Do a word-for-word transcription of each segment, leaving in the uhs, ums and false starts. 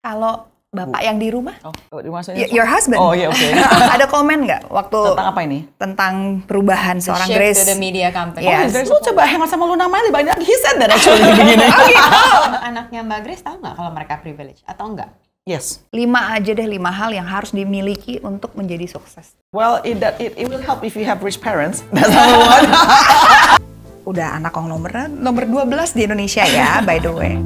Kalau bapak yang di rumah, oh, di maksudnya, your husband. Oh iya, oke. Okay. Ada komen nggak waktu tentang apa ini? Tentang perubahan The seorang shift Grace to the media company. Yes. Oh, Grace, lu coba hangout sama Luna Maya lebih banyak. He said that actually. Begini. Oh gitu. Anaknya Mbak Grace tahu nggak kalau mereka privilege atau enggak? Yes. Lima aja deh, lima hal yang harus dimiliki untuk menjadi sukses. Well, it, that, it, it will help if you have rich parents. That's number one. Udah anak yang nomor nomor dua belas di Indonesia ya, by the way.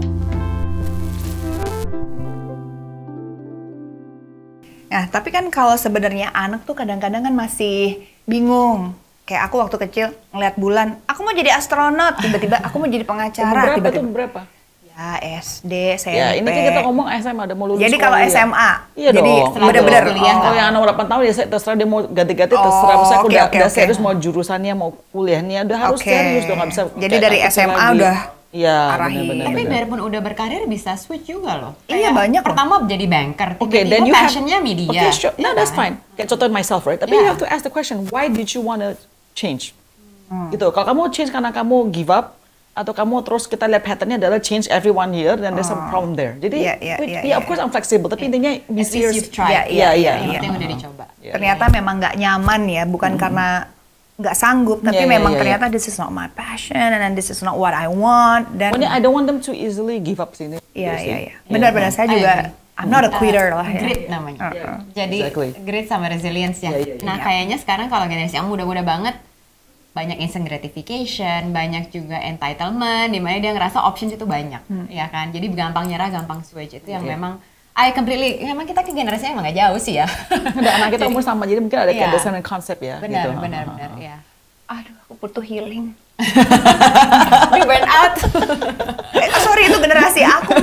Nah, tapi kan kalau sebenarnya anak tuh kadang-kadang kan masih bingung. Kayak aku waktu kecil ngeliat bulan, aku mau jadi astronot, tiba-tiba aku mau jadi pengacara. Berapa tiba-tiba. tuh berapa? Ya S D, S M P. Ya, ini kan kita ngomong S M A, udah mau lulus. Jadi kalau S M A, iya jadi bener-bener. Oh, kuliah. Kalau yang anak delapan tahun ya terserah dia mau ganti-ganti, Oh, terserah. Misalnya aku okay, udah, okay, udah okay. serius mau jurusannya, mau kuliahnya, udah harus Okay. serius dong, nggak bisa. Jadi dari S M A udah Iya, arahin. benar-benar. Tapi biarpun udah berkarir bisa switch juga loh. Iya, Kayak banyak loh. Pertama jadi banker, Oke, okay, tiba-tiba then you have passionnya media. Okay, sure. No, ya that's kan? fine. Kayak contoh myself, right? Tapi Yeah. you have to ask the question, why did you want to change? Hmm. Gitu. Kalau kamu change karena kamu give up, atau kamu terus kita lihat patternnya adalah change every one year, then there's some problem there. Jadi, Yeah, yeah, we- yeah, yeah, yeah. of course I'm flexible, tapi intinya be At least serious. you've tried. Iya, Iya, iya. iya, Yang iya. penting udah dicoba. Yeah. Ternyata memang nggak nyaman ya, bukan karena nggak sanggup, tapi Yeah, yeah, memang yeah, ternyata this is not my passion and this is not what I want. Dan Pokoknya I don't want them to easily give up sini. iya, Seriously. iya, iya. Benar-benar saya I juga, agree. I'm not a quitter lah ya. Grit namanya. Uh-uh. Jadi Exactly. grit sama resilience ya. Yeah, yeah, yeah. Nah kayaknya sekarang kalau generasi yang muda-muda banget banyak instant gratification, banyak juga entitlement, dimana dia ngerasa options itu banyak, ya kan? Jadi gampang nyerah, gampang switch itu yang Yeah. memang I completely, memang kita ke generasinya emang gak jauh sih ya. Ada anak kita umur sama, jadi mungkin ada Iya. kayak dasar konsep ya. Benar, gitu. benar, Ha, ha, benar, ha. ya. Aduh, aku butuh healing. Tapi burn out. Eh, sorry, itu generasi aku.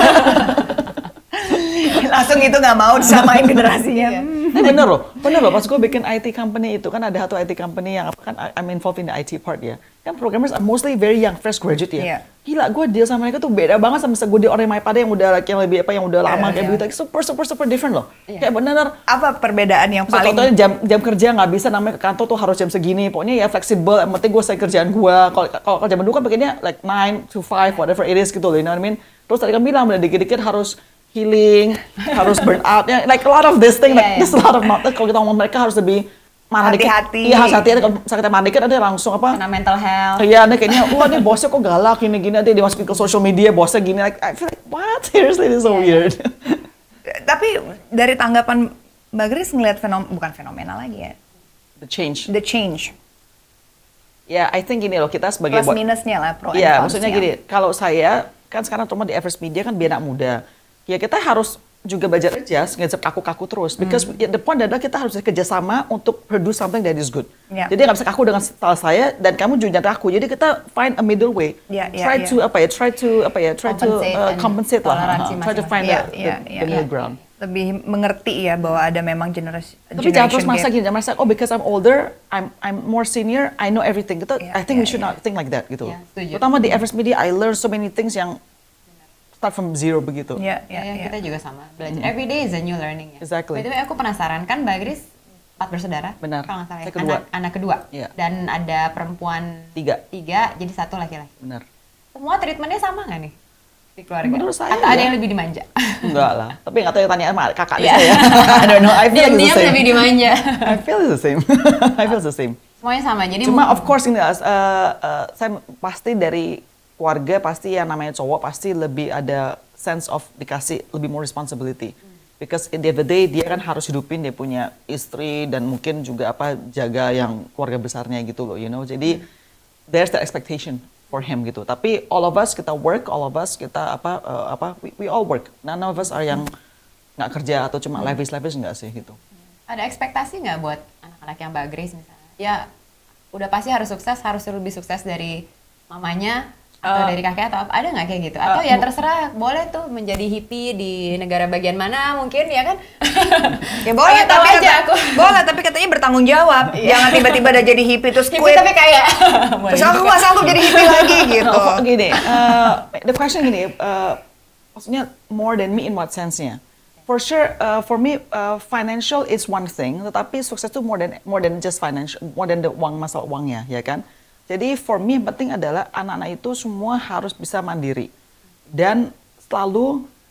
Langsung itu nggak mau disamain generasinya. Iya. Nah, bener loh, bener loh. Pas gue bikin I T company itu kan ada satu I T company yang apa kan I'm involved in the I T part ya. Kan programmers are mostly very young, fresh graduate ya. Iya. Gila, gue deal sama mereka tuh beda banget sama gue deal orang yang pada yang udah yang lebih apa yang udah lama Iya, kayak iya. begitu. Super super super different loh. Iya. Kayak bener. Apa perbedaan yang So, paling contohnya jam jam kerja nggak bisa namanya ke kantor tuh harus jam segini. Pokoknya ya fleksibel. Yang penting gue selesai kerjaan gue. Kalau kalau kalau zaman dulu kan bikinnya like nine to five whatever it is gitu loh. You know what I mean? Terus tadi kan bilang udah dikit-dikit harus healing, harus burn out. Ya, like a lot of this thing, Yeah, like there's a lot of not. Kalau kita ngomong mereka harus lebih marah dikit. Hati-hati. Iya, hati-hati. Kalau misalnya kita marah dikit, ada langsung apa? Kena mental health. Iya, nih kayaknya, wah nih bosnya kok galak gini-gini. Nanti dimasukin ke social media, bosnya gini. Like, I feel like, what? Seriously, this is so weird. Tapi dari tanggapan Mbak Grace ngelihat fenom bukan fenomena lagi ya, The change. the change, Ya, I think gini loh, kita sebagai... plus minusnya lah, pro and Iya, cons-nya. maksudnya gini, kalau saya kan sekarang cuma di Everest Media kan biar anak muda. Ya kita harus juga belajar adjust, nggak bisa kaku-kaku terus. Because Hmm. the point adalah kita harus kerja sama untuk produce something that is good. Ya. Jadi nggak bisa kaku dengan style saya dan kamu juga jangan kaku. Jadi kita find a middle way. Ya, ya, try ya. to apa ya? Try to apa ya? Try to Compensate uh, and compensate lah. toleransi Uh, Try to masing-masing. find Iya, the, iya, the, iya, the middle iya. ground. Lebih mengerti ya bahwa ada memang generasi Tapi jangan terus generation merasa gap. gini, jangan merasa oh because I'm older, I'm I'm more senior, I know everything. Kita, Iya, I think we iya, should iya. not think like that gitu. Iya, setuju. Terutama di Everest Media, I learn so many things yang start from zero begitu. Iya, Ya, iya, iya. kita juga sama. Belajar. Every day is a new learning ya. Exactly. By the way, aku penasaran kan Mbak Grace empat bersaudara. Benar. Kalau nggak salah ya. Saya kedua. Anak, anak kedua. Iya. Dan ada perempuan Tiga. tiga, jadi satu laki-laki. Benar. Semua treatmentnya sama nggak nih di keluarga? Menurut saya Atau ada ya. yang lebih dimanja? Enggak lah. Tapi nggak tahu yang tanya sama kakak Iya. saya. I don't know. I feel it's the Diam-diam same. lebih dimanja. I feel it's the same. I feel it's the same. Semuanya sama. Jadi Cuma mungkin- of course ini uh, uh, saya pasti dari keluarga pasti yang namanya cowok pasti lebih ada sense of dikasih lebih more responsibility. Because in the end of the day dia kan harus hidupin dia punya istri dan mungkin juga apa jaga yang keluarga besarnya gitu loh, you know. Jadi there's the expectation for him gitu. Tapi all of us kita work, all of us kita apa uh, apa we, we all work. None of us are yang nggak kerja atau cuma lavish-lavish nggak sih gitu. ada ekspektasi nggak buat anak-anak yang Mbak Grace misalnya? Ya udah pasti harus sukses, harus lebih sukses dari mamanya atau Uh, dari kakek atau apa? Ada nggak kayak gitu? Atau uh, ya terserah, boleh tuh menjadi hippie di negara bagian mana mungkin ya kan? Ya boleh, Pengen tahu tapi aja kata- aku. boleh, tapi katanya bertanggung jawab. Jangan tiba-tiba udah jadi hippie terus Hippie quit. tapi kayak Terus aku nggak sanggup jadi hippie lagi gitu. Oh, gini, uh, the question gini, uh, maksudnya more than me in what sense-nya? For sure, uh, for me, uh, financial is one thing, tetapi sukses itu more than more than just financial, more than the uang, masalah uangnya, ya kan? Jadi for me yang penting adalah anak-anak itu semua harus bisa mandiri dan selalu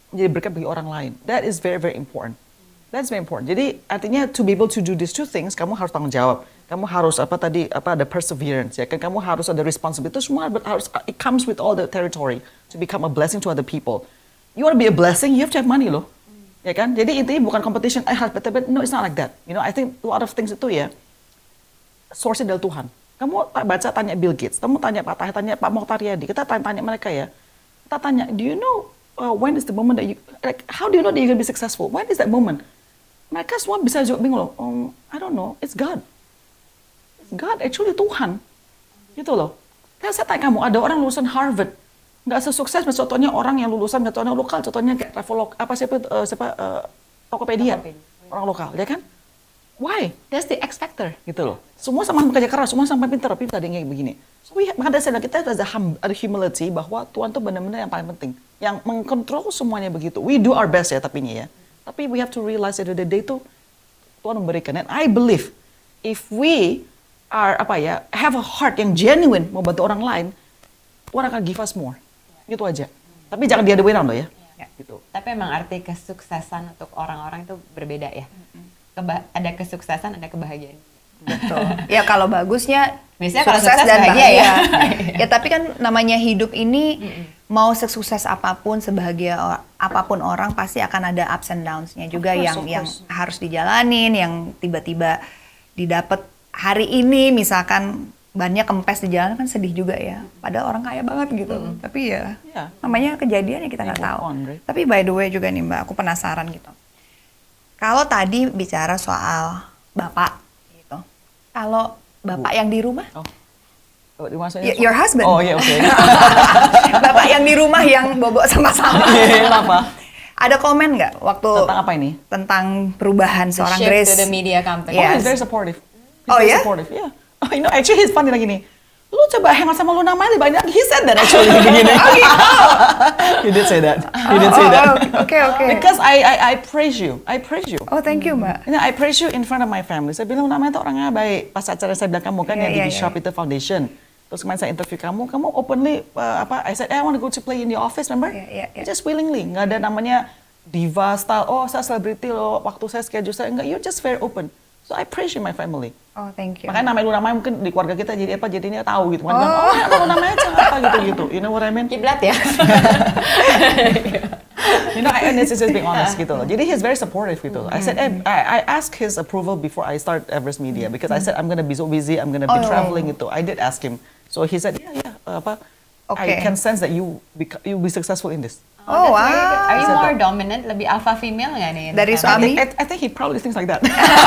menjadi berkat bagi orang lain. That is very very important. That's very important. Jadi artinya to be able to do these two things, kamu harus tanggung jawab. Kamu harus apa tadi apa ada perseverance ya kan. Kamu harus ada responsibility. Itu semua harus it comes with all the territory to become a blessing to other people. You want to be a blessing, you have to have money loh. Ya kan? Jadi intinya bukan competition. I have better, but no, it's not like that. You know, I think a lot of things itu ya source-nya dari Tuhan. Kamu baca tanya Bill Gates, kamu tanya Pak Tahir, tanya Pak Mokhtar Yadi, kita tanya-tanya mereka ya. Kita tanya, do you know uh, when is the moment that you like how do you know that you're gonna be successful? When is that moment? Mereka semua bisa jawab bingung loh. Um, I don't know, it's God. It's God, actually Tuhan. Gitu loh. Kayak saya tanya kamu, ada orang lulusan Harvard, nggak sesukses, contohnya orang yang lulusan contohnya lokal, contohnya kayak Travelog, apa siapa uh, siapa uh, Tokopedia, Tokopedia, orang lokal, ya kan? Why? That's the X factor, gitu loh. Semua sama kerja keras, semua sampai pintar, tapi tadi kayak begini. So, we, maka saya kita ada hum, ada humility bahwa Tuhan tuh benar-benar yang paling penting, yang mengkontrol semuanya begitu. We do our best ya, tapi ini ya. Tapi we have to realize that the day itu Tuhan memberikan. And I believe if we are apa ya, have a heart yang genuine mau bantu orang lain, Tuhan akan give us more. Gitu aja. Tapi jangan the other way around loh ya. Ya. Gitu. Tapi emang arti kesuksesan untuk orang-orang itu berbeda ya. Keba ada kesuksesan, ada kebahagiaan. Betul. Ya kalau bagusnya biasanya kalau sukses sukses dan bahagia bahagia. ya. Ya tapi kan namanya hidup ini mau sesukses apapun, sebahagia or- apapun orang pasti akan ada ups and downs-nya juga Of course, yang of yang course. harus dijalanin, yang tiba-tiba didapat hari ini misalkan bannya kempes di jalan kan sedih juga ya. Padahal orang kaya banget gitu. Tapi ya Yeah. namanya kejadian ya kita nggak Move tahu. on, right? Tapi by the way juga nih Mbak, aku penasaran gitu. Kalau tadi bicara soal bapak gitu. Kalau bapak yang di rumah, Oh. Oh, di maksudnya- Y- your husband. Oh iya, oke. bapak yang di rumah yang bobok sama-sama. Iya, kenapa? Ada komen nggak waktu Tentang apa ini? tentang perubahan seorang Shift Grace? to the media company. Oh, Yes. he's very supportive. He's Oh, very ya? supportive, yeah. Oh, you know, actually he's funny lagi nih. Lu coba hangout sama Luna Maya lebih banyak. He said that actually begini. He did say that. He did say Oh, that. oh, oke, oke. Because I, I I praise you. I praise you. Oh, thank you, Mbak. You know, I praise you in front of my family. Saya bilang Luna Maya itu orangnya baik. Pas acara saya bilang kamu kan Iya, yang iya, di iya. Shop itu Foundation. Terus kemarin saya interview kamu, kamu openly uh, apa? I said, eh, I want to go to play in the office, remember? Iya, iya, iya. Just willingly, nggak ada namanya diva style. Oh, saya selebriti loh. Waktu saya schedule saya enggak. You're just very open. So I praise you my family. Oh, thank you. Makanya namanya Luna Maya mungkin di keluarga kita jadi apa jadinya tahu gitu. Kan Oh. oh, ya, Luna Maya apa gitu-gitu. You know what I mean? Kiblat ya. You know, I, and this is just being honest gitu loh. Jadi he's very supportive gitu loh. I said, eh, I, I asked his approval before I start Everest Media because I said I'm gonna be so busy, I'm gonna be Oh. traveling gitu. I did ask him. So he said, yeah, yeah, uh, apa? Okay. I can sense that you bec- you be successful in this. Oh, that's very good. wow. Are you Said more that. dominant, lebih alpha female nggak nih? Dari Nathan? I suami? think, I, I think he probably thinks like that.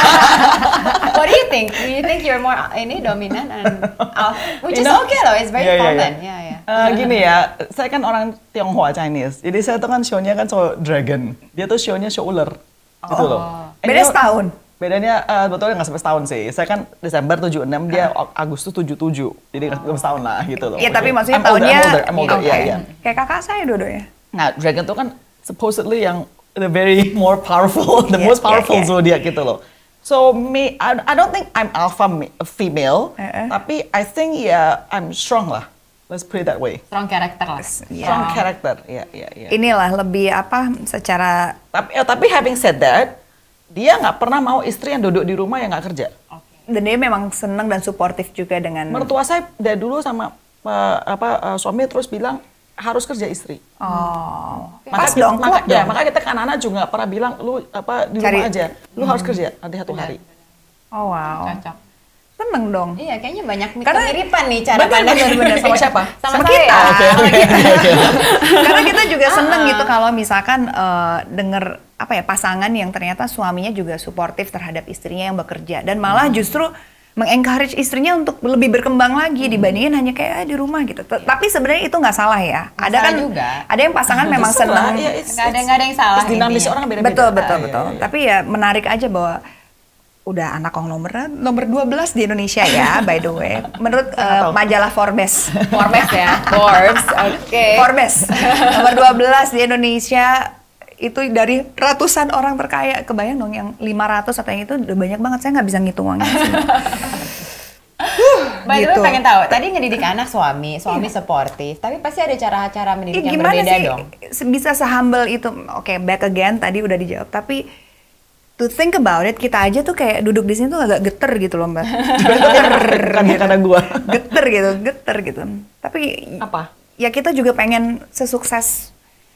What do you think? Do you think you're more ini dominant and alpha? Which You is know- okay loh, it's very Yeah, yeah, common. yeah. Yeah, yeah. Eh, gini ya, saya kan orang Tionghoa Chinese. Jadi saya tuh kan show-nya kan show dragon. Dia tuh show-nya show ular. Gitu loh. And Beda you know, setahun? Bedanya uh, betulnya nggak sampai setahun sih. Saya kan Desember tujuh enam, dia Agustus tujuh tujuh. Jadi nggak sampai setahun lah gitu loh. Iya, tapi maksudnya I'm older, tahunnya I'm older, I'm older, Oke. iya, iya. Kayak kakak saya dua-duanya. Nah, dragon tuh kan supposedly yang the very more powerful, the Iya, most powerful iya, iya. zodiac gitu loh. So me, I, I don't think I'm alpha me- female, Eh-eh. tapi I think ya I'm strong lah. Let's put it that way. Strong character lah. Iya. Strong character, ya, ya, ya. Inilah lebih apa secara Tapi, eh, tapi having said that, dia nggak pernah mau istri yang duduk di rumah yang nggak kerja. dan dia memang senang dan suportif juga dengan Mertua saya dari dulu sama eh, apa eh, suami terus bilang harus kerja istri. Oh, Maka pas kita- dong, maka, klop ya, dong. maka kita ke anak-anak juga nggak pernah bilang lu apa di Cari- rumah aja, lu harus kerja nanti satu hari. Oh wow, Cocok. seneng dong. Iya, kayaknya banyak Karena- kemiripan nih cara Bener, pandang. bener, bener. Sama siapa? Sama, Sama saya. kita. Oke, oke, oke. Karena kita juga seneng gitu kalau misalkan eh, denger apa ya pasangan yang ternyata suaminya juga suportif terhadap istrinya yang bekerja dan malah justru mengencourage istrinya untuk lebih berkembang lagi dibandingin hanya kayak ah, di rumah gitu. T- Tapi sebenarnya itu nggak salah ya. Nggak Ada salah kan juga. ada yang pasangan memang Terserah, senang. ya, it's- Nggak ada- nggak ada yang salah it's dinamis intinya. orang beda-beda. Betul betul Ah, betul. iya, iya. Tapi ya menarik aja bahwa udah anak kong nomor nomor dua belas di Indonesia ya by the way. Menurut eh, tahu. majalah Forbes. Forbes ya, Forbes, oke. Forbes nomor dua belas di Indonesia itu dari ratusan orang terkaya. Kebayang dong yang lima ratus atau yang itu udah banyak banget. Saya nggak bisa ngitung uangnya. By the gitu. way, pengen tahu, tadi ngedidik anak suami, suami suportif, tapi pasti ada cara-cara mendidik Eh, yang gimana berbeda sih dong. se- bisa sehumble itu? Oke, back again tadi udah dijawab, tapi to think about it, kita aja tuh kayak duduk di sini tuh agak geter gitu loh mbak. Geter, Kan dia karena gua. geter gitu, geter gitu. Tapi Apa? ya kita juga pengen sesukses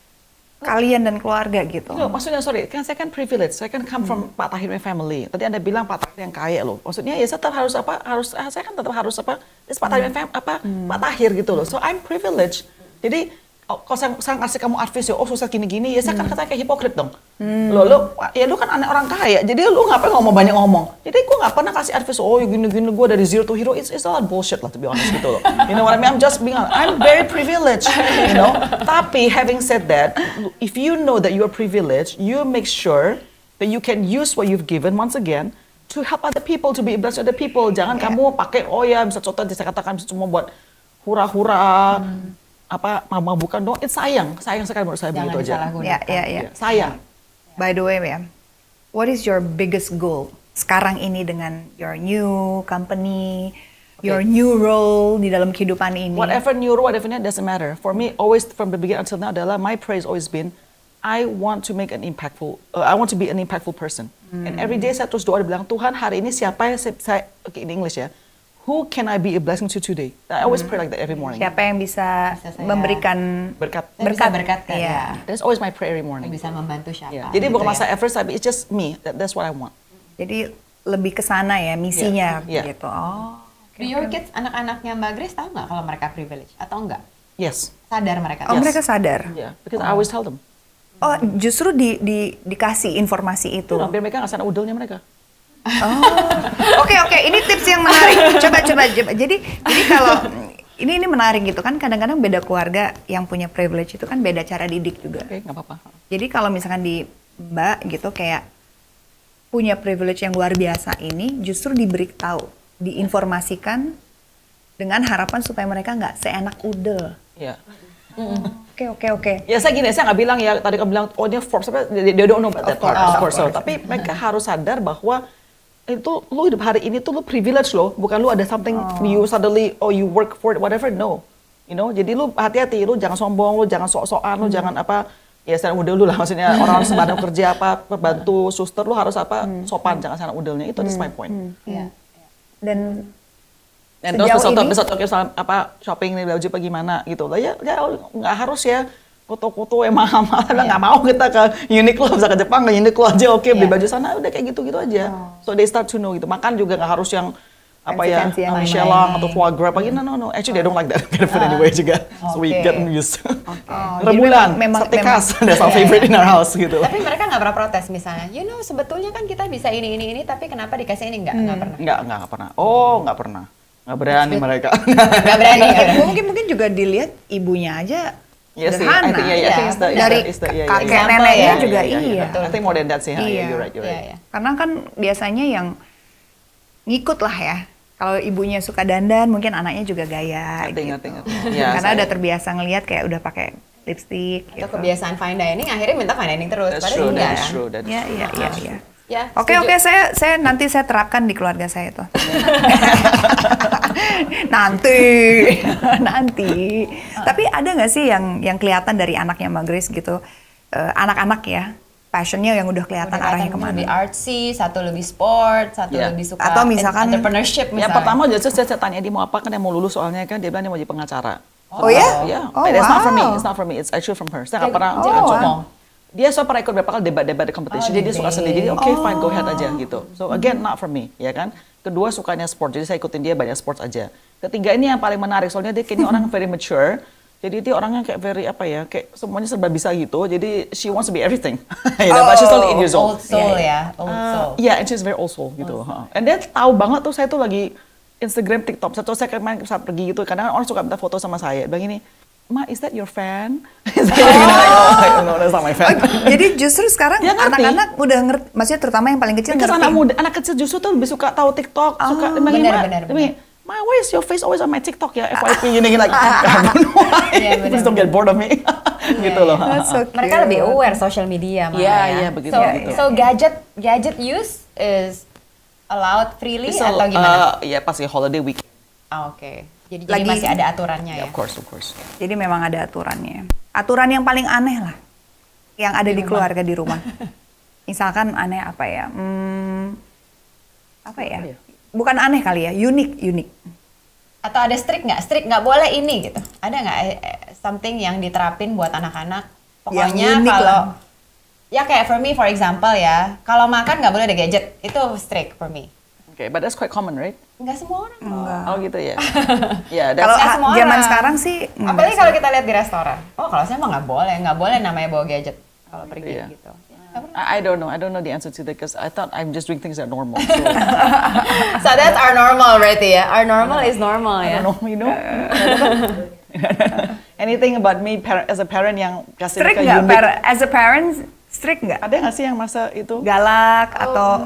kalian dan keluarga gitu. No, maksudnya sorry, kan saya kan privilege, saya kan come from Pak Tahir family. Tadi Anda bilang Pak Tahir yang kaya loh. Maksudnya ya saya tetap harus apa? Harus ah, saya kan tetap harus apa? This Pak Tahir fam apa? Pak Tahir gitu loh. So I'm privileged. Jadi oh, kalau saya, saya ngasih kamu advice ya, oh susah gini-gini, ya saya kan kata kayak hipokrit dong. Lo, lo, ya lu kan anak orang kaya, jadi lu ngapain ngomong banyak ngomong. Jadi gue nggak pernah kasih advice, oh gini-gini gue dari zero to hero, it's, it's all bullshit lah to be honest gitu loh. You know what I mean? I'm just being honest. I'm very privileged, you know. Tapi having said that, if you know that you are privileged, you make sure that you can use what you've given once again to help other people, to be a blessing to other people. Jangan Yeah. kamu pakai, oh ya bisa contoh saya katakan bisa cuma buat hura-hura, apa mabuk-mabukan dong. It's sayang, sayang sekali menurut saya Jangan begitu aja. disalahgunakan. Ya, ya, ya. Ya, sayang. By the way, ya, what is your biggest goal sekarang ini dengan your new company, your new role di dalam kehidupan ini? Whatever new role, whatever that doesn't matter. For me, always from the beginning until now, adalah my prayer has always been, I want to make an impactful, uh, I want to be an impactful person. And every day saya terus doa dia bilang, Tuhan hari ini siapa yang saya, saya okay, in English ya, who can I be a blessing to today? I always pray like that every morning. Siapa yang bisa, Bisa saya- memberikan Berkat. Saya bisa berkatkan Iya. ya. That's always my prayer every morning. Bisa membantu siapa. Yeah. Jadi gitu bukan ya. masalah effort, tapi it's just me. That, that's what I want. Jadi lebih ke sana ya misinya Yeah. Yeah. gitu. Oh. Do your kids, anak-anaknya Mbak Grace tahu nggak kalau mereka privilege atau enggak? Yes. Sadar mereka? Oh, Yes. mereka sadar. Yeah. Because I always tell them. Oh, justru di, di dikasih informasi itu. Tuh, biar mereka nggak sana udelnya mereka. Oh, oke oke, ini tips yang menarik. Coba coba coba. Jadi jadi kalau ini ini menarik gitu kan, kadang-kadang beda keluarga yang punya privilege itu kan beda cara didik juga. Oke, nggak apa-apa. Jadi kalau misalkan di Mbak gitu kayak punya privilege yang luar biasa ini justru diberitahu, diinformasikan dengan harapan supaya mereka nggak seenak udel. Ya. Oke oke oke. Ya saya gini, saya nggak bilang ya tadi kamu bilang oh dia Forbes, apa they, they don't know about that Of course, part, of of course. So, course. tapi mereka harus sadar bahwa itu lu hidup hari ini tuh lu privilege loh, bukan lu ada something you suddenly oh you work for it whatever, no. You know, jadi lu hati-hati, lu jangan sombong, lu jangan sok-sokan, lu jangan apa ya sana udel lu lah maksudnya orang-orang sembarang kerja apa pembantu suster lu harus apa sopan, jangan sana udelnya. Itu is my point. Iya. Dan Dan terus sejauh besok ini- besok besok soal apa shopping nih baju apa gimana gitu lah ya, ya nggak harus ya foto-foto yang mahal-mahal, nggak mau kita ke Uniqlo, bisa ke Jepang ke Uniqlo aja, oke beli Iya. baju sana udah kayak gitu-gitu aja. So they start to know gitu. Makan juga nggak harus yang apa ya Fancy-fancy yang uh, lain-lain. Michelin atau foie gras apa gitu. No no no. Actually they don't like that kind of food anyway juga. So we Oke. get used. Oh, jadi Rebulan, memang- sate memang- khas, that's our favorite in our house gitu. Tapi mereka nggak pernah protes misalnya, you know sebetulnya kan kita bisa ini ini ini, tapi kenapa dikasih ini nggak? Nggak pernah. Nggak nggak nggak pernah. Oh nggak pernah. Nggak berani mereka. Nggak berani. nggak berani. mungkin mungkin juga dilihat ibunya aja Iya sih, sederhana. I think yeah, yeah, I think it's the, it's Dari the- it's the, yeah, yeah, kakek yeah. Example neneknya ya. juga Yeah, yeah, iya. yeah. I think more than that sih. Iya. Yeah, you're right, you're Iya, right. iya. Karena kan biasanya yang ngikut lah ya. Kalau ibunya suka dandan, mungkin anaknya juga gaya. Ngerti, gitu. ngerti, ngerti. Ya, Karena saya- udah terbiasa ngelihat kayak udah pakai lipstick. Atau Gitu. kebiasaan fine dining akhirnya minta fine dining terus. That's Padahal true, enggak that is kan? true, that is Ya, true. iya, iya, iya. Ya, Oke, setuju. oke, saya saya nanti saya terapkan di keluarga saya tuh. nanti, nanti. Tapi ada nggak sih yang yang kelihatan dari anaknya Mbak Grace gitu, eh, anak-anak ya, passionnya yang udah kelihatan Udah arahnya kelihatan kemana? lebih artsy, satu lebih sport, satu Iya. lebih suka Atau misalkan- entrepreneurship Ya misalnya. pertama justru saya, saya tanya dia mau apa, kan dia mau lulus soalnya kan dia bilang dia mau jadi pengacara. Oh ya? Ya, Oh, but it's not from me, wow. it's not from me, it's actually from her. Saya nggak Jago- pernah, jago jangan wow. cuma. Dia so pernah ikut beberapa kali debat-debat di competition, Oh, jadi dia suka debate. sendiri, jadi oke fine go ahead Oh. aja gitu. So again not from me, ya kan. Kedua sukanya sport, jadi saya ikutin dia banyak sports aja. Ketiga ini yang paling menarik, soalnya dia kayaknya orang very mature. Jadi dia orangnya kayak very apa ya, kayak semuanya serba bisa gitu. Jadi she wants to be everything. you know, but she's only eight years old. Old soul Iya, ya, old Uh, soul. yeah, and she's very old soul gitu. Ha. And dia tahu banget tuh saya tuh lagi Instagram, TikTok. Satu saya kemarin saat pergi gitu, kadang orang suka minta foto sama saya. Bilang gini, Ma, is that your fan? Is that your fan? No, that's not my fan. Jadi justru sekarang Dia ngerti. anak-anak udah ngerti, maksudnya terutama yang paling kecil Because ngerti. anak muda, anak kecil justru tuh lebih suka tahu TikTok, suka Oh, bilang, benar, "Ma, benar, I mean, Ma, why is your face always on my TikTok ya? F Y P gini gini like, I don't know why. Iya, benar, Please don't get bored of me. gitu loh. That's so cute. Mereka lebih aware social media malah Iya, ya. iya, begitu, So, begitu. so gadget gadget use is allowed freely So, atau gimana? uh, ya pasti holiday week. Oh, Oke. Okay. Jadi, Lagi, jadi masih ada aturannya Yeah, ya. of course, of course. Jadi memang ada aturannya. Aturan yang paling aneh lah, yang ada di, di keluarga di rumah. Misalkan aneh apa ya? Hmm, apa ya? Apa ya? Bukan aneh kali ya, unik, unik. Atau ada strict nggak? Strict nggak boleh ini gitu. Ada nggak eh, eh, something yang diterapin buat anak-anak? Pokoknya Yang unik kalau lah. ya kayak for me for example ya, kalau makan nggak boleh ada gadget. Itu strict for me. Okay, but that's quite common, right? Nggak semua orang. Enggak. Oh gitu ya. Ya, that's Kalau Nggak ah, semua zaman orang. sekarang sih, enggak Apalagi sih. kalau kita lihat di restoran. Oh kalau saya mah nggak boleh, nggak boleh namanya bawa gadget kalau pergi Iya. gitu. I, I don't know. I don't know the answer to that because I thought I'm just doing things that are normal. So, So that's our normal berarti ya. Our normal is normal I ya. don't know, you know. Anything about me par- as a parent yang kasih strict mereka nggak? unique? Par- As a parent, strict nggak? Ada nggak sih yang masa itu? Galak atau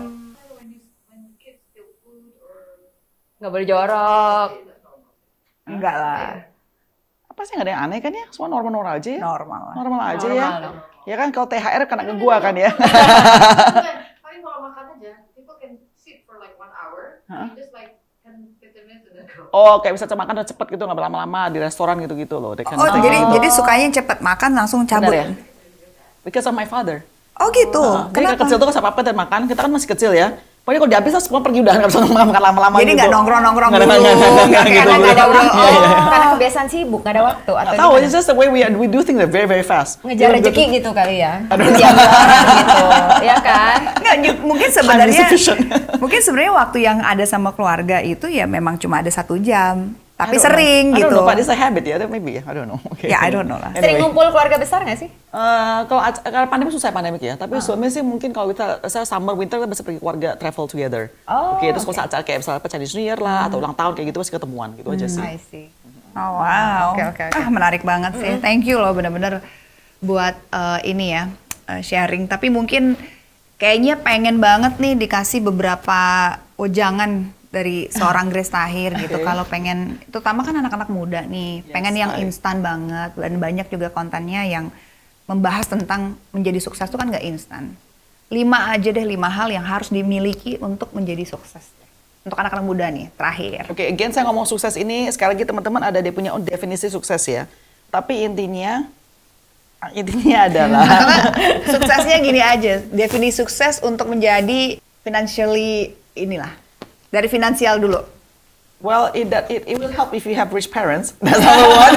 Nggak boleh jorok. enggak lah? Apa sih nggak ada yang aneh kan ya? Semua normal-normal aja ya. Normal lah. Normal aja Normal ya. dong. Ya kan kalau T H R kena ke gua kan ya. Paling kalau makan aja, people can sit for like one hour, Huh? you just like ten fifteen minutes and then go. Oh, kayak bisa makan udah cepet gitu, nggak lama-lama di restoran gitu-gitu loh. They can Oh, do jadi gitu. jadi sukanya cepet makan langsung cabut. Benar ya? Because of my father. Oh gitu. Nah, jadi Kenapa? kan kecil tuh pas apa-apa dan makan, kita kan masih kecil ya. Pokoknya kalau dihabis lah semua pergi udah nggak bisa makan, makan lama-lama Jadi gitu. nggak nongkrong-nongkrong Nggak ada- dulu, nggak ada- nggak nggak kayak gitu. Karena nggak ada waktu. Iya, iya. Karena kebiasaan sibuk, nggak ada waktu. Atau Nggak tahu, gimana? it's just the way we we do things very very fast. Ngejar Jadi rezeki betul- gitu kali ya. Diam orang gitu. Ya kan? Nggak, ju- mungkin sebenarnya insufficient. mungkin sebenarnya waktu yang ada sama keluarga itu ya memang cuma ada satu jam, I tapi don't sering know. I gitu. don't know, but it's a habit ya, maybe ya, I don't know. Okay. Ya, I don't know lah. Sering Anyway. ngumpul keluarga besar nggak sih? Eh, kalau ac- kalau pandemi susah pandemik ya, tapi suami sih mungkin kalau kita saya summer winter kita bisa pergi keluarga travel together. Oh, Oke, terus kalau acara kayak misalnya apa Chinese New Year lah atau ulang tahun kayak gitu pasti ketemuan gitu aja sih. I see. Oh wow. Oke, oke, oke. Ah menarik banget sih. Thank you loh bener-bener buat eh, ini ya eh, sharing. Tapi mungkin kayaknya pengen banget nih dikasih beberapa ujangan dari seorang Grace Tahir gitu. Kalau pengen, terutama kan anak-anak muda nih, Yes, pengen yang baik. instan banget dan banyak juga kontennya yang membahas tentang menjadi sukses itu kan nggak instan. Lima aja deh, lima hal yang harus dimiliki untuk menjadi sukses. Untuk anak-anak muda nih, terakhir. Oke, again saya ngomong sukses ini sekali lagi teman-teman ada dia punya definisi sukses ya. Tapi intinya intinya adalah Suksesnya gini aja, definisi sukses untuk menjadi financially inilah. Dari finansial dulu. well it, that, it it will help if you have rich parents. That's number one.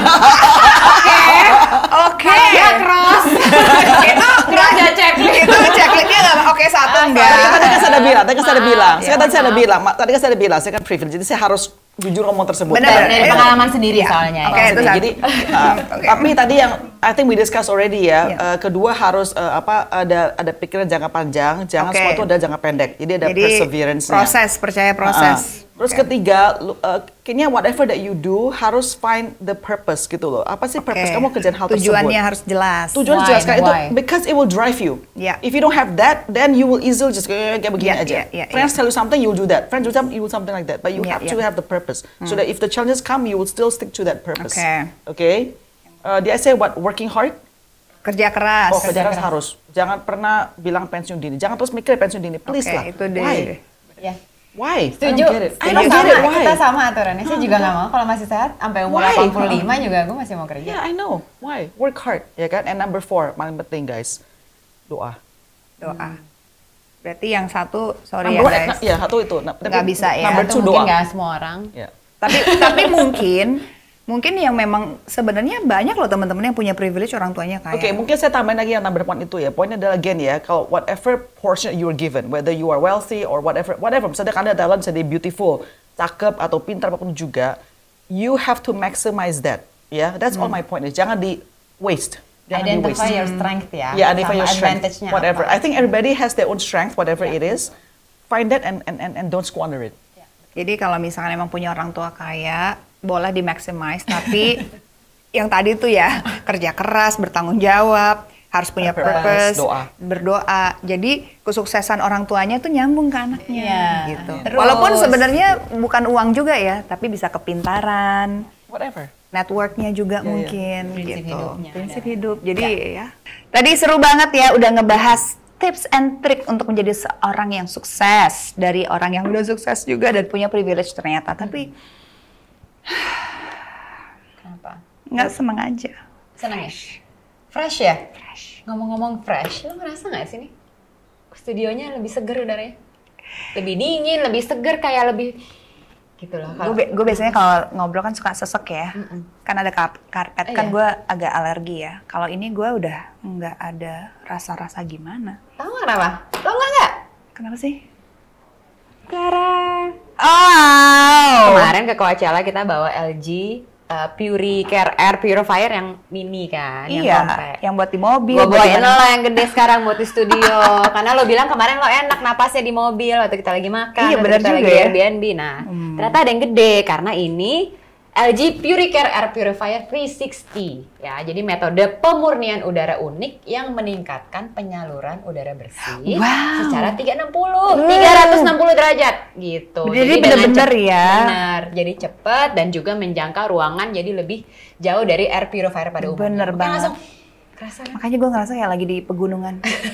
Oke. Ya cross. Itu enggak Ada checklist. Itu checklistnya enggak oke satu enggak. Tadi kan saya udah bilang, tadi kan saya udah Maaf. bilang. Saya Ya, tadi saya udah maaf. bilang, Ma- tadi kan saya udah bilang, saya kan privilege, jadi saya harus jujur ngomong tersebut. Benar, Dari, benar. dari Iya. pengalaman sendiri Iya. soalnya. Oke, ya. itu Jadi, satu. jadi uh, Oke. tapi tadi yang I think we discuss already ya. Iya. uh, kedua harus uh, apa ada ada pikiran jangka panjang, jangan Oke. semua itu ada jangka pendek. Jadi ada Jadi perseverance-nya. proses, percaya proses. Uh-uh. Terus ketiga, lu- uh, kayaknya whatever that you do harus find the purpose gitu loh. Apa sih purpose Oke. kamu kerjaan hal tersebut? Tujuannya harus jelas. Tujuan Why? jelas kan itu Why? because it will drive you. Yeah. If you don't have that, then you will easily just kayak kayak begini Yeah, aja. yeah, yeah, Friends yeah. tell you something, you will do that. Friends do something, you will something like that. But you Yeah, have yeah. to have the purpose so that if the challenges come, you will still stick to that purpose. Okay. Okay. Uh, did I say what? Working hard? Kerja keras. Oh, kerja keras harus. Jangan pernah bilang pensiun dini. Jangan terus mikir pensiun dini. Please Oke, lah. itu deh. Why? Ya. Why? Setuju. I don't get it. I Kita don't get sama, it. Why? kita sama aturannya. Saya juga nggak mau kalau masih sehat sampai umur Why? delapan puluh lima juga gue masih mau kerja. Yeah, I know. Why? Work hard, ya kan? And number four, paling penting guys, doa. Doa. Berarti yang satu, sorry Number ya one, guys. eh, ya satu itu. Nah, tapi Nggak bisa ya. Number Itu two mungkin doa. nggak semua orang. Ya. Tapi tapi mungkin mungkin yang memang sebenarnya banyak loh teman-teman yang punya privilege orang tuanya kaya. Oke, mungkin saya tambahin lagi yang number one itu ya. Poinnya adalah again ya, kalau whatever portion you are given, whether you are wealthy or whatever, whatever, misalnya Anda adalah misalnya beautiful, cakep atau pintar apapun juga, you have to maximize that. Ya, that's all my point is. Jangan di waste. Jangan di waste. Identify your strength ya. Yeah, identify sama your strength. advantage-nya Whatever. apa. I think everybody has their own strength, whatever it is. Find that and and and, and don't squander it. Jadi kalau misalnya emang punya orang tua kaya, boleh di maximize, tapi yang tadi tuh ya kerja keras, bertanggung jawab, harus punya Purpose, purpose, doa. berdoa. Jadi kesuksesan orang tuanya tuh nyambung ke anaknya Iya. gitu. Terus- Walaupun sebenarnya bukan uang juga ya, tapi bisa kepintaran, Whatever. networknya juga Iya, iya. mungkin Prinsip gitu. hidupnya Prinsip ada. hidup. Jadi ya. Tadi seru banget ya udah ngebahas tips and trick untuk menjadi seorang yang sukses dari orang yang udah sukses juga dan punya privilege ternyata. Tapi Kenapa? Nggak seneng aja. Seneng ya? Fresh ya? Fresh. Ngomong-ngomong fresh, lo ngerasa nggak sih nih? Studionya lebih seger udaranya? Lebih dingin, lebih seger, kayak lebih gitu loh. Gue gue biasanya kalau ngobrol kan suka sesek ya. Mm-mm. Kan ada kar- karpet, oh, kan iya? gue agak alergi ya. Kalau ini gue udah nggak ada rasa-rasa gimana. Tahu nggak kenapa? Lo nggak nggak? Kenapa sih? Clara. Oh. Kemarin ke Coachella kita bawa L G uh, Puri Care Air Purifier yang mini kan, yang Iya, compact. yang buat di mobil. Gue buat bawain di lo mana- lah yang gede sekarang buat di studio. Karena lo bilang kemarin lo enak napasnya di mobil waktu kita lagi makan, Iya, waktu benar kita juga lagi ya. Airbnb. Nah, ternyata ada yang gede karena ini L G Puricare Air Purifier tiga enam nol ya. Jadi metode pemurnian udara unik yang meningkatkan penyaluran udara bersih Wow. secara tiga ratus enam puluh, tiga ratus enam puluh derajat gitu. Jadi dengan bener-bener cep- ya. Benar. Jadi cepat dan juga menjangkau ruangan jadi lebih jauh dari air purifier pada umumnya. Bener Makanya banget. langsung kerasa kan? Makanya gue ngerasa kayak lagi di pegunungan.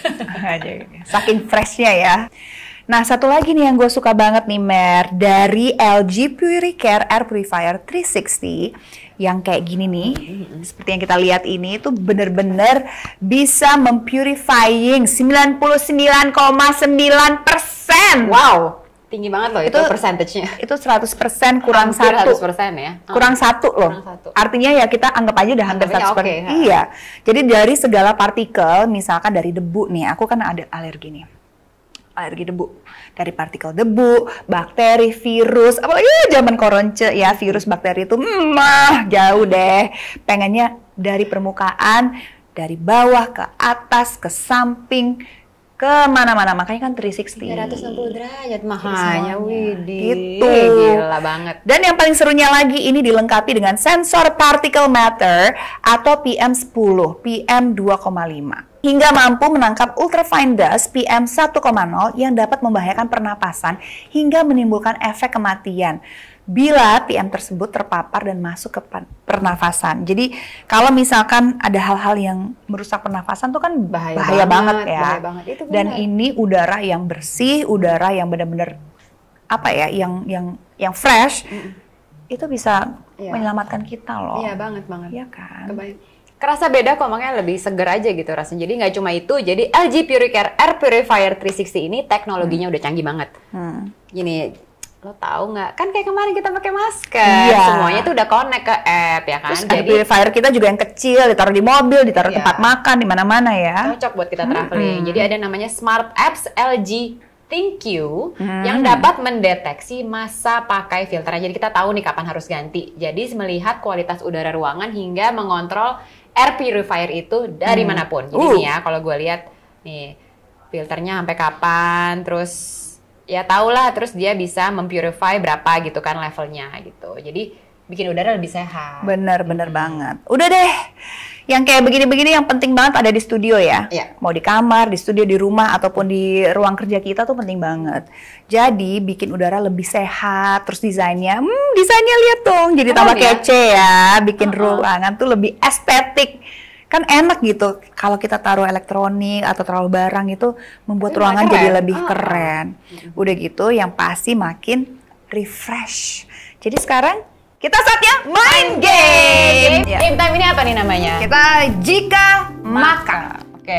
Saking freshnya ya. Nah, satu lagi nih yang gue suka banget nih, Mer. Dari L G Puricare Air Purifier tiga enam nol yang kayak gini nih. Seperti yang kita lihat ini, itu bener-bener bisa mempurifying sembilan puluh sembilan koma sembilan persen. Wow, tinggi banget loh itu, Itu- persentasenya. Itu seratus persen kurang Hampir satu. seratus persen ya. Kurang satu loh. Kurang satu. Artinya ya kita anggap aja udah hampir Anggapnya seratus persen. oke, ha. Iya. Jadi dari segala partikel, misalkan dari debu nih, aku kan ada alergi nih. Alergi debu. Dari partikel debu, bakteri, virus, apalagi zaman koronce ya, virus, bakteri itu hmm, mah jauh deh. Pengennya dari permukaan, dari bawah ke atas, ke samping, ke mana-mana. Makanya kan tiga enam nol. tiga ratus enam puluh derajat semuanya. makanya, widih. Gitu. Gila banget. Dan yang paling serunya lagi ini dilengkapi dengan sensor particle matter atau P M sepuluh, P M dua koma lima. Hingga mampu menangkap ultrafine dust P M satu koma nol yang dapat membahayakan pernapasan hingga menimbulkan efek kematian bila P M tersebut terpapar dan masuk ke pan- pernafasan. Jadi kalau misalkan ada hal-hal yang merusak pernafasan tuh kan bahaya, Bahaya banget, banget, ya. bahaya banget. Itu Dan benar. ini udara yang bersih, udara yang benar-benar apa ya, yang yang yang fresh, itu bisa Iya. menyelamatkan kita loh. Iya banget banget. Iya kan? Kebayang. Kerasa beda kok, makanya lebih seger aja gitu rasanya. Jadi nggak cuma itu, jadi L G Puricare Air Purifier tiga enam nol ini teknologinya udah canggih banget. Hmm. Gini, lo tahu nggak? Kan kayak kemarin kita pakai masker, Iya. semuanya tuh udah connect ke app ya kan. Terus ada purifier kita juga yang kecil, ditaruh di mobil, ditaruh Iya. tempat makan, di mana-mana ya. cocok buat kita traveling. Jadi ada namanya Smart Apps L G ThinQ Hmm. yang dapat mendeteksi masa pakai filternya. Jadi kita tahu nih kapan harus ganti. Jadi melihat kualitas udara ruangan hingga mengontrol air purifier itu dari manapun. Jadi Uh. nih ya, kalau gue lihat nih filternya sampai kapan, terus ya tau lah, terus dia bisa mempurify berapa gitu kan levelnya gitu. Jadi bikin udara lebih sehat. Bener-bener banget. Udah deh, yang kayak begini-begini yang penting banget ada di studio ya. Iya. Mau di kamar, di studio, di rumah, ataupun di ruang kerja kita tuh penting banget. Jadi bikin udara lebih sehat, terus desainnya, hmm desainnya lihat dong, jadi Keren tambah ya? kece ya, bikin Uh-uh. ruangan tuh lebih estetik. Kan enak gitu, kalau kita taruh elektronik atau taruh barang itu membuat Jadi ruangan makin jadi keren. lebih Uh-uh. keren. Udah gitu, yang pasti makin refresh. Jadi sekarang kita saatnya main game. Game, Ya. game time ini apa nih namanya? Kita jika maka. Oke.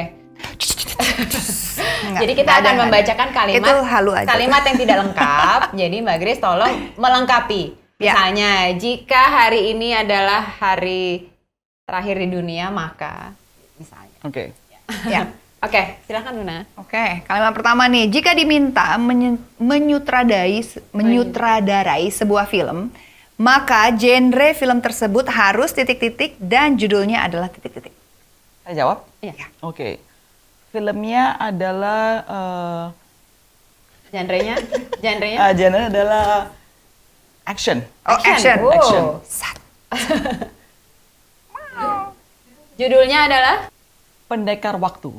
Enggak, Jadi kita enggak akan ada, membacakan enggak ada. kalimat Itu halu aja. kalimat yang tidak lengkap. Jadi Mbak Grace tolong melengkapi. Ya. Misalnya, jika hari ini adalah hari terakhir di dunia, maka misalnya. Oke. Ya. Oke, silakan Luna. Oke, kalimat pertama nih, jika diminta menye- menyutradarai menyutradarai sebuah film, maka genre film tersebut harus titik-titik dan judulnya adalah titik-titik. Saya jawab? Iya. Oke. Filmnya adalah eh Genrenya? Genrenya? uh, genre adalah action. Oh, action. Wow. Action. Sat. Judulnya adalah Pendekar Waktu.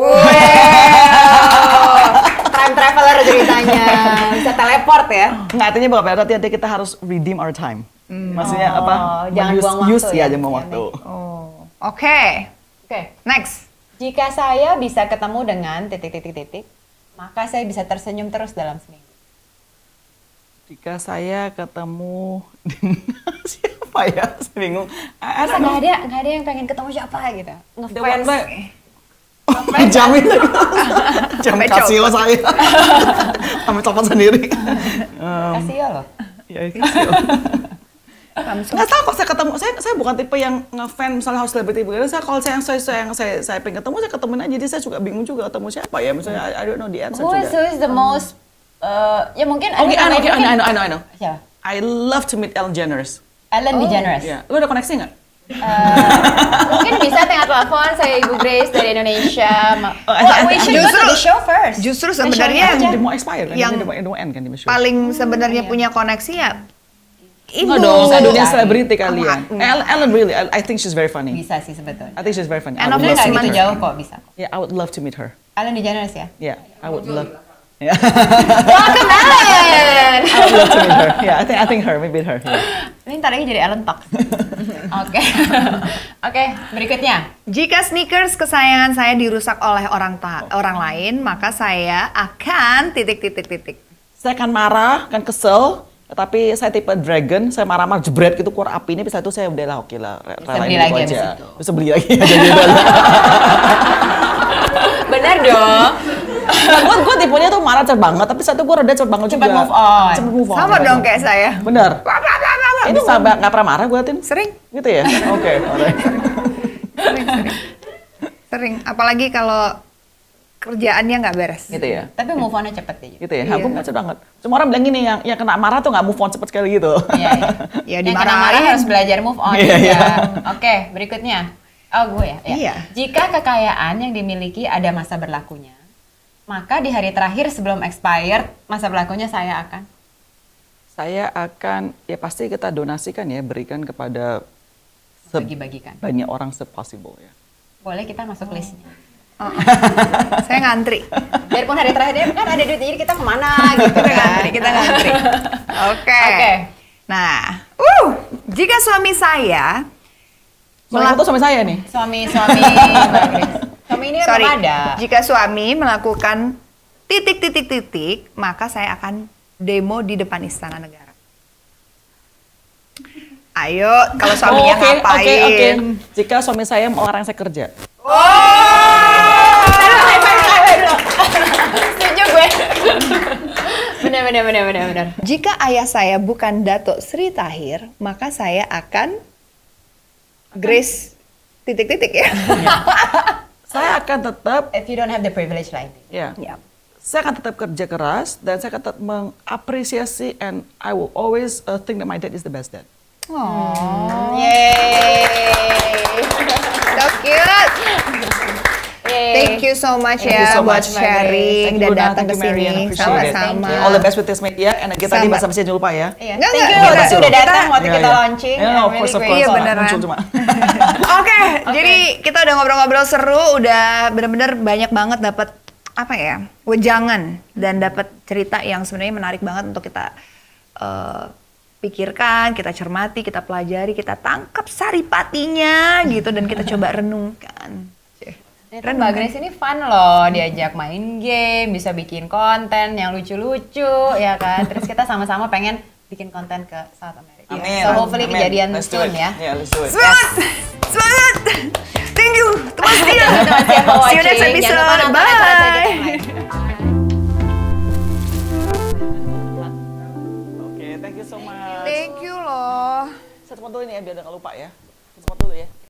Time Traveler ceritanya. Bisa teleport ya. Nggak, artinya berapa? Artinya kita harus redeem our time. Maksudnya apa? Oh, jangan Use- buang waktu use, ya. ya, jangan buang Iya, waktu. Oh, oke. Oke. Next. Jika saya bisa ketemu dengan titik-titik-titik, maka saya bisa tersenyum terus dalam seminggu. Jika saya ketemu siapa ya? Saya bingung. I, I Masa don't know. nggak ada nggak ada yang pengen ketemu siapa gitu? The Ngefans. one that- Jamin jam Sampai Casio copot. saya sampai copot sendiri. Um, Casio loh. ya, Casio. Samsung. Nggak tahu kok saya ketemu, saya saya bukan tipe yang ngefans misalnya harus selebriti begitu. Saya kalau saya yang saya, saya, yang saya, saya pengen ketemu, saya ketemuin aja. Jadi saya juga bingung juga ketemu siapa ya. Misalnya I, I don't know the answer Who is, who juga. is the most uh, ya mungkin Oke, I know, mungkin- okay, I know, I know, I know, I know. Siapa? I love to meet Ellen DeGeneres. Ellen DeGeneres. Ya, lu ada koneksi nggak? Mungkin bisa tinggal telepon saya Ibu Grace dari Indonesia. Ma- Oh, Well, we should go to justru- the show first. Justru The show sebenarnya aja. Dia mau expire kan? Yang Dia mau, dia mau end kan di show. paling sebenarnya punya koneksi ya ibu. Nggak dong, saya dunia Cari. selebriti kali ya. Oh, Ellen, Ellen really, I, I think she's very funny. Bisa sih sebetulnya. I think she's very funny. I And would Sebenarnya love to nggak meet gitu her. jauh kok bisa. Yeah, I would love to meet her. Ellen DeGeneres ya. Yeah, I would love. Yeah, Welcome Ellen. I would love to meet her. Yeah, I think I think her, maybe her. Yeah. Ini ntar lagi jadi Ellen Talk. Oke. Oke, berikutnya. Jika sneakers kesayangan saya dirusak oleh orang ta- orang lain, maka saya akan titik titik titik. Saya akan marah, akan kesel, tapi saya tipe dragon, saya marah-marah jebret gitu keluar api ini, bisa itu saya udah lah oke lah, re- Bisa relain beli gitu lagi aja. abis itu. Bisa beli lagi aja gitu. Benar dong. Nah, gue gue tipenya tuh marah cepet banget, tapi satu gue reda cepet banget Cepet juga. move on. Cepet move on. Sama dong kayak saya. Bener. Wah, wah, wah, wah, wah. Ini sampai nggak pernah marah gue tin. Sering, Gitu ya? Oke, alright. sering, sering. Sering. Apalagi kalau kerjaannya nggak beres. Gitu ya? Tapi move on-nya cepet deh. Gitu ya? Iya. Aku nggak cepet banget. Cuma orang bilang gini, yang, yang kena marah tuh nggak move on cepet sekali gitu. Iya, iya. Ya, Yang kena marah dimarahin. harus belajar move on Iya, juga. iya. Oke, berikutnya. Oh, gue ya? Ya. Iya. Jika kekayaan yang dimiliki ada masa berlakunya, maka di hari terakhir sebelum expired, masa berlakunya saya akan Saya akan, ya pasti kita donasikan ya, berikan kepada se- bagi-bagikan. banyak orang se-possible ya. Boleh kita masuk listnya. Saya ngantri. Biarpun hari terakhir kan ada duit, jadi kita kemana gitu Kita kan. ngantri, kita ngantri. Oke. Oke. Nah, uh, jika suami saya Soalnya melak- itu suami saya nih. Suami-suami Mbak Grace. Suami ini kan sorry, belum ada. jika suami melakukan titik titik titik, maka saya akan demo di depan Istana Negara. Ayo, kalau suaminya Oh, oke, ngapain? Oke, oke. Jika suami saya melarang saya kerja. Setuju gue. Benar, benar, benar, benar, benar. Jika ayah saya bukan Dato Sri Tahir, maka saya akan Grace titik-titik ya. Saya akan tetap, If you don't have the privilege lah ini. ya, Ya. saya akan tetap kerja keras dan saya akan tetap mengapresiasi and I will always uh, think that my dad is the best dad. Oh, Yeay. so cute. Yeay. Thank you so much Thank you ya so buat much, Mbak sharing Thank dan you, Luna. datang ke Thank you, Marian. sini. Appreciate it. Sama-sama. Thank you. All the best with this media and kita tadi Sama. bahasa jangan lupa ya. Iya. Nggak, Thank nggak, you kita- udah kita- datang waktu Iya, kita iya. launching. Yeah, I'm of really course, of grateful. Iya, course. beneran. Muncul cuma. Oke, jadi kita udah ngobrol-ngobrol seru, udah bener-bener banyak banget dapat apa ya, wejangan dan dapat cerita yang sebenarnya menarik banget untuk kita eh, pikirkan, kita cermati, kita pelajari, kita tangkap saripatinya gitu dan kita coba renungkan. Ternyata Mbak Grace ini fun loh, diajak main game, bisa bikin konten yang lucu-lucu, ya kan? Terus kita sama-sama pengen bikin konten ke South America. Amin. So hopefully Amin. kejadian Let's do soon it. ya. Yeah, let's do it. Semangat! Semangat! Thank you! Teman setia! Terima kasih for See you next watching. Jangan lupa episode. nonton acara-acara kita yang Bye! lain. Oke, thank you so much. Thank you loh. Saya teman dulu ini ya biar nggak lupa ya.